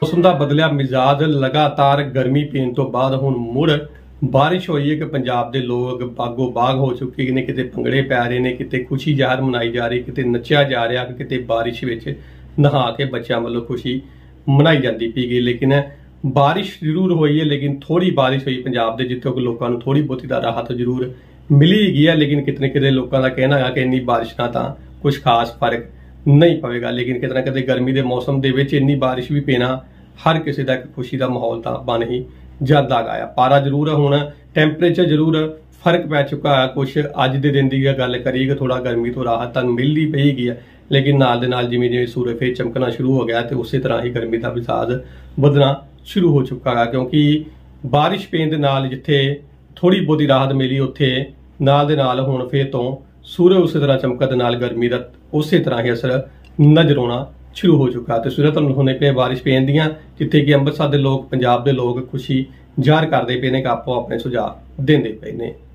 मौसम का बदलिया मिजाज लगातार गर्मी पैन तो बाद हुण मुड़ बारिश हुई है कि पंजाब के लोग बागो बाग हो चुके ने। किते भंगड़े पै रहे ने, किते खुशी ज़ाहिर मनाई जा रही, किते नच्चिया जा रहा, किते बारिश विच नहा के बच्चों वालों खुशी मनाई जाती पी गई। लेकिन बारिश जरूर हुई है, लेकिन थोड़ी बारिश हुई पंजाब के जितों कि लोगों को थोड़ी बहुती राहत जरूर मिली गई है। लेकिन कितने कितने लोगों का कहना है कि इन्नी बारिश ना तो कुछ खास फर्क नहीं पवेगा। लेकिन कितना कितने गर्मी के मौसम के इन्नी बारिश भी पैना हर किसी का एक खुशी का माहौल तो बन ही जाता गया। पारा जरूर हुण टैंपरेचर जरूर फर्क पै चुका है। कुछ अज के दिन की गल करिए कि थोड़ा गर्मी तो राहत मिलती पई गई है, लेकिन नाल दे नाल जिवें जिवें सूरज फिर चमकना शुरू हो गया तो उस तरह ही गर्मी का मिजाज बदलना शुरू हो चुका है। क्योंकि बारिश पैन दे नाल जिथे थोड़ी बहुती राहत मिली उत्थे नाल दे नाल हुण फिर तो सूरज उस तरह चमकत नाल गर्मी का उस तरह ही असर नजर आना शुरू हो चुका। तो सूरत होने पे बारिश पैन दियाँ जिथे कि अंमृतसर के लोग, पंजाब के लोग खुशी ਜ਼ਾਹਰ ਕਰਦੇ ਪਏ ਨੇ कि आपो अपने सुझाव देंदे पे ने।